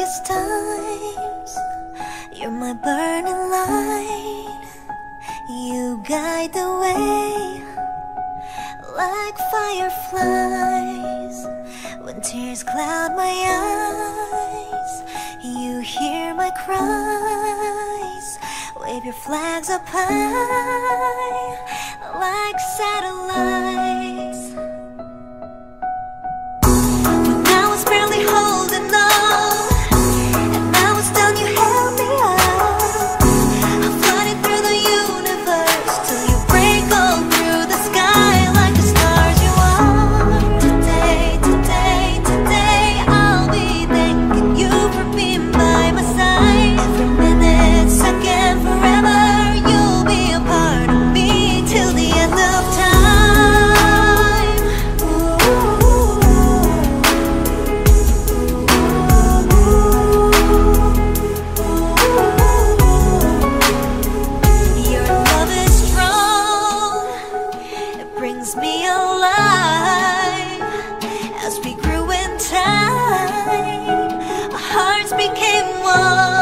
darkest times, you're my burning light. You guide the way like fireflies. When tears cloud my eyes, you hear my cries. Wave your flags up high like satellites. When I was barely holding on, and now it's done, you held me up. I'm floating through the universe till you break on through the sky like the stars you are. Today, today, today, I'll be thanking you for being by my side. Every minute, second, forever, you'll be a part of me till the end of time. Your love is strong, it brings me alive. As we grew in time, our hearts became one.